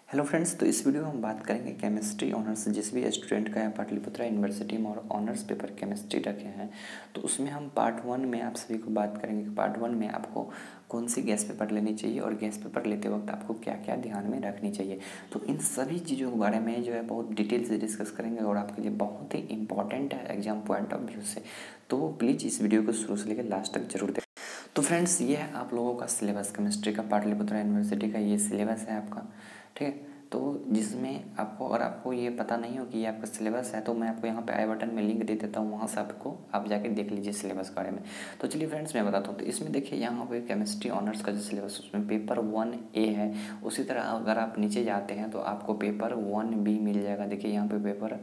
Hello friends, तो इस video में हम बात करेंगे केमिस्ट्री ऑनर्स जिस भी स्टूडेंट का है पाटलिपुत्रा यूनिवर्सिटी में और ऑनर्स पेपर केमिस्ट्री रखे हैं। तो उसमें हम पार्ट 1 में आप सभी को बात करेंगे कि पार्ट 1 में आपको कौन सी गैस पेपर लेनी चाहिए और गैस पेपर लेते वक्त आपको क्या क्या ध्यान में रखनी चाहिए। तो इन सभी चीज़ों के बारे में जो है बहुत डिटेल से डिस्कस करेंगे और आपके लिए बहुत ही इंपॉर्टेंट है एग्जाम पॉइंट ऑफ व्यू से। तो प्लीज़ इस वीडियो को शुरू से लेकर लास्ट तक जरूर देखें। तो फ्रेंड्स, ये है आप लोगों का सिलेबस, केमिस्ट्री का पाटलिपुत्रा यूनिवर्सिटी का ये सिलेबस है आपका, ठीक है। तो जिसमें आपको, अगर आपको ये पता नहीं हो कि ये आपका सिलेबस है, तो मैं आपको यहाँ पे आई बटन में लिंक दे देता हूँ, वहाँ से आप जाके देख लीजिए सिलेबस के बारे में। तो चलिए फ्रेंड्स, मैं बताता हूँ। तो इसमें देखिए, यहाँ पे केमिस्ट्री ऑनर्स का जो सिलेबस उसमें पेपर 1A है। उसी तरह अगर आप नीचे जाते हैं तो आपको पेपर 1B मिल जाएगा। देखिए यहाँ पे पेपर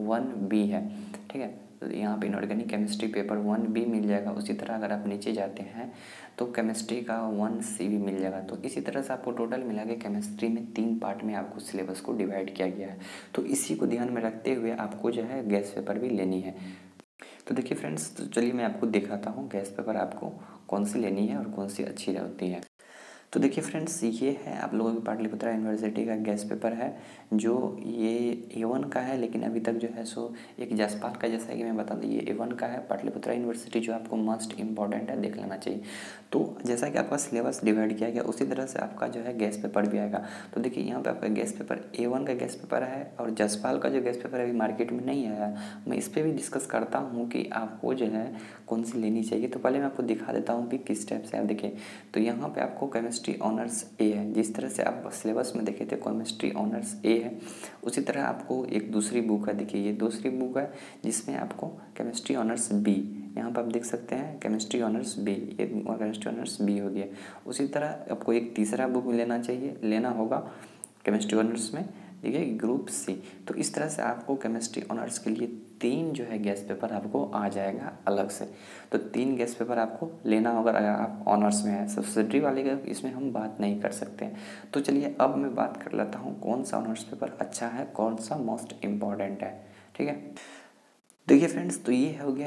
1B है, ठीक है। तो यहाँ पे इनऑर्गेनिक केमिस्ट्री पेपर 1B मिल जाएगा। उसी तरह अगर आप नीचे जाते हैं तो केमिस्ट्री का 1C भी मिल जाएगा। तो इसी तरह से आपको टोटल मिला के केमिस्ट्री में 3 पार्ट में आपको सिलेबस को डिवाइड किया गया है। तो इसी को ध्यान में रखते हुए आपको जो है गैस पेपर भी लेनी है। तो देखिए फ्रेंड्स, तो चलिए मैं आपको दिखाता हूँ गैस पेपर आपको कौन सी लेनी है और कौन सी अच्छी होती है। तो देखिए फ्रेंड्स, ये है आप लोगों की पाटलिपुत्रा यूनिवर्सिटी का गैस पेपर है, जो ये A1 का है। लेकिन अभी तक जो है सो एक जसपाल का, जैसा कि मैं बता दूँ, ये A1 का है। पाटलिपुत्रा यूनिवर्सिटी जो आपको मस्ट इम्पॉर्टेंट है, देख लेना चाहिए। तो जैसा कि आपका सिलेबस डिवाइड किया गया, उसी तरह से आपका जो है गैस पेपर भी आएगा। तो देखिए यहाँ पे आपका गैस पेपर A1 का गैस पेपर है, और जसपाल का जो गैस पेपर अभी मार्केट में नहीं आया। मैं इस पर भी डिस्कस करता हूँ कि आपको जो है कौन सी लेनी चाहिए। तो पहले मैं आपको दिखा देता हूँ कि किस टाइप से आप देखिए। तो यहाँ पे आपको केमिस्ट्री ऑनर्स A है। जिस तरह से आप सिलेबस में देखे थे केमिस्ट्री ऑनर्स A है, उसी तरह आपको एक दूसरी बुक है। देखिए ये दूसरी बुक है जिसमें आपको केमिस्ट्री ऑनर्स B, यहाँ पर आप देख सकते हैं केमिस्ट्री ऑनर्स B, ये केमिस्ट्री ऑनर्स B हो गया। उसी तरह आपको एक तीसरा बुक लेना होगा केमिस्ट्री ऑनर्स में, देखिए ग्रुप C। तो इस तरह से आपको केमिस्ट्री ऑनर्स के लिए 3 जो है गैस पेपर आपको आ जाएगा अलग से। तो 3 गैस पेपर आपको लेना होगा अगर आप ऑनर्स में हैं। सब्सिडरी वाले का इसमें हम बात नहीं कर सकते हैं। तो चलिए अब मैं बात कर लेता हूँ कौन सा ऑनर्स पेपर अच्छा है, कौन सा मोस्ट इम्पॉर्टेंट है, ठीक है। देखिए फ्रेंड्स, तो ये हो गया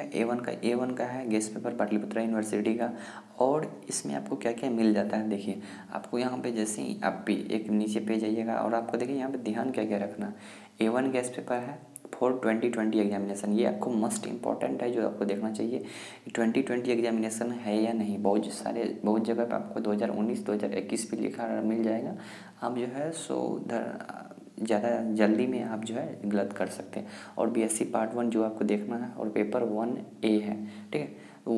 A1 का है गैस पेपर पाटलिपुत्रा यूनिवर्सिटी का। और इसमें आपको क्या क्या मिल जाता है, देखिए आपको यहाँ पे जैसे ही आप एक नीचे पे जाइएगा और आपको देखिए यहाँ पे ध्यान क्या क्या रखना। A1 गैस पेपर है फॉर 2020 एग्जामिनेशन, ये आपको मस्ट इम्पॉर्टेंट है, जो आपको देखना चाहिए 2020 एग्जामिनेशन है या नहीं। बहुत जगह पे आपको 2019 2021 भी लिखा मिल जाएगा। आप जो है सो ज़्यादा जल्दी में आप जो है गलत कर सकते हैं। और BSc पार्ट 1 जो आपको देखना है, और पेपर 1A है, ठीक है।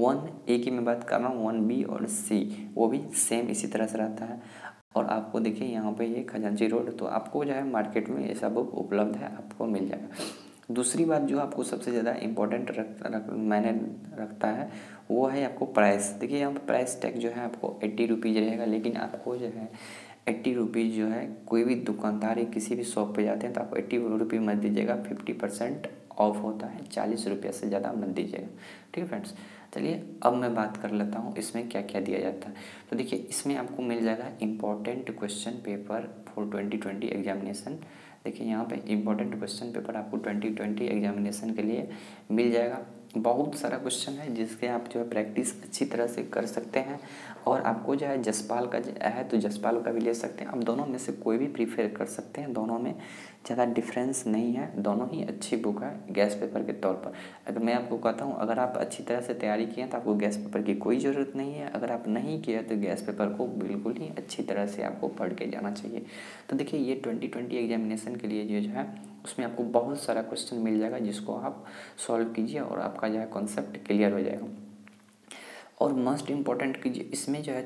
1A की मैं बात कर रहा हूँ, 1B और C वो भी सेम इसी तरह से रहता है। और आपको देखिए यहाँ पे ये खजांची रोड, तो आपको जो है मार्केट में ऐसा बुक उपलब्ध है, आपको मिल जाएगा। दूसरी बात जो आपको सबसे ज़्यादा इम्पोर्टेंट मैंने रखता है, वो है आपको प्राइस। देखिए यहाँ पर प्राइस टैग जो है आपको 80 रुपीज़ रहेगा। लेकिन आपको जो है 80 रुपीज़ जो है, कोई भी दुकानदार या किसी भी शॉप पे जाते हैं तो आपको 80 रुपये मत दीजिएगा, 50% ऑफ होता है, 40 रुपये से ज़्यादा मत दीजिएगा, ठीक है फ्रेंड्स। चलिए अब मैं बात कर लेता हूँ इसमें क्या क्या दिया जाता है। तो देखिए इसमें आपको मिल जाएगा important question paper for 2020 examination. देखिए यहाँ पे इम्पॉर्टेंट क्वेश्चन पेपर आपको 2020 एग्जामिनेशन के लिए मिल जाएगा। बहुत सारा क्वेश्चन है जिसके आप जो है प्रैक्टिस अच्छी तरह से कर सकते हैं। और आपको जो है जसपाल का है तो जसपाल का भी ले सकते हैं। आप दोनों में से कोई भी प्रीफर कर सकते हैं, दोनों में ज़्यादा डिफरेंस नहीं है, दोनों ही अच्छी बुक है गैस पेपर के तौर पर। अगर मैं आपको कहता हूँ, अगर आप अच्छी तरह से तैयारी किए तो आपको गैस पेपर की कोई ज़रूरत नहीं है। अगर आप नहीं किए तो गैस पेपर को बिल्कुल ही अच्छी तरह से आपको पढ़ के जाना चाहिए। तो देखिए ये 2020 एग्जामिनेशन के लिए जो है उसमें आपको बहुत सारा क्वेश्चन मिल जाएगा, जिसको आप सॉल्व कीजिए और आपका जो है कॉन्सेप्ट क्लियर हो जाएगा। और मोस्ट इम्पॉर्टेंट कीजिए, इसमें जो है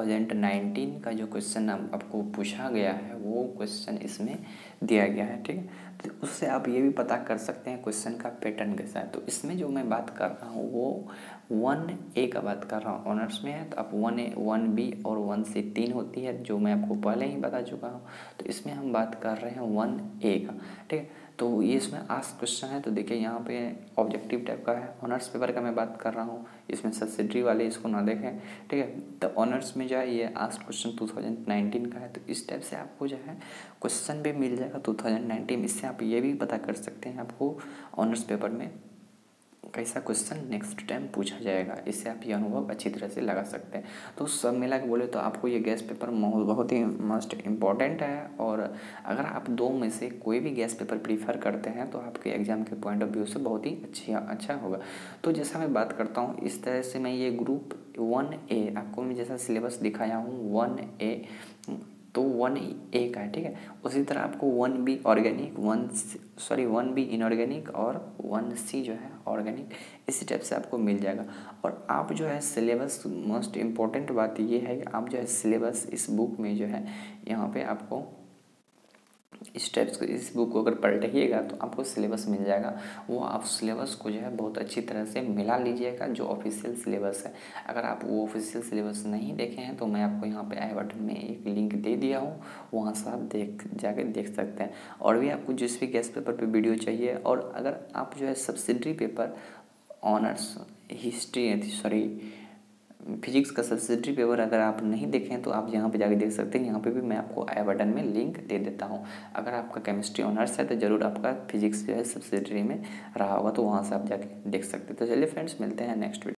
2019 का जो क्वेश्चन आपको पूछा गया है वो क्वेश्चन इसमें दिया गया है, ठीक है। तो उससे आप ये भी पता कर सकते हैं क्वेश्चन का पैटर्न कैसा है। तो इसमें जो मैं बात कर रहा हूँ वो 1A का बात कर रहा हूँ, ऑनर्स में है। तो आप 1A 1B और 1C 3 होती है, जो मैं आपको पहले ही बता चुका हूँ। तो इसमें हम बात कर रहे हैं 1A का, ठीक है। तो ये इसमें आस्क क्वेश्चन है। तो देखिए यहाँ पे ऑब्जेक्टिव टाइप का है। ऑनर्स पेपर का मैं बात कर रहा हूँ, इसमें सब्सिडरी वाले इसको ना देखें, ठीक है। तो ऑनर्स में जो है ये आस्क क्वेश्चन 2019 का है। तो इस टाइप से आपको जो है क्वेश्चन भी मिल जाएगा 2019 में। इससे आप ये भी पता कर सकते हैं आपको ऑनर्स पेपर में कैसा क्वेश्चन नेक्स्ट टाइम पूछा जाएगा, इससे आप ये अनुभव अच्छी तरह से लगा सकते हैं। तो सब मिला के बोले तो आपको ये गैस पेपर बहुत ही मस्ट इम्पॉर्टेंट है। और अगर आप 2 में से कोई भी गैस पेपर प्रीफर करते हैं तो आपके एग्ज़ाम के पॉइंट ऑफ व्यू से बहुत ही अच्छा होगा। तो जैसा मैं बात करता हूँ इस तरह से मैं ये ग्रुप 1A आपको मैं जैसा सिलेबस दिखाया हूँ 1A, तो 1A का है, ठीक है। उसी तरह आपको 1B ऑर्गेनिक 1B इनऑर्गेनिक और 1C जो है ऑर्गेनिक, इसी टाइप से आपको मिल जाएगा। और आप जो है सिलेबस, मोस्ट इम्पॉर्टेंट बात ये है कि आप जो है सिलेबस इस बुक में जो है यहाँ पे आपको इस टाइप्स को, इस बुक को अगर पलटिएगा तो आपको सिलेबस मिल जाएगा। वो आप सिलेबस को जो है बहुत अच्छी तरह से मिला लीजिएगा जो ऑफिशियल सिलेबस है। अगर आप वो ऑफिशियल सिलेबस नहीं देखे हैं तो मैं आपको यहाँ पे आई बटन में एक लिंक दे दिया हूँ, वहाँ से आप जाके देख सकते हैं। और भी आपको जिस भी गेस्ट पेपर पे वीडियो चाहिए, और अगर आप जो है सब्सिडरी पेपर ऑनर्स फिजिक्स का सब्सिडरी पेपर अगर आप नहीं देखें तो आप यहाँ पे जाके देख सकते हैं। यहाँ पे भी मैं आपको आई बटन में लिंक दे देता हूँ। अगर आपका केमिस्ट्री ऑनर्स है तो ज़रूर आपका फिजिक्स जो है सब्सिडरी में रहा होगा, तो वहाँ से आप जाके देख सकते हैं। तो चलिए फ्रेंड्स, मिलते हैं नेक्स्ट वीडियो।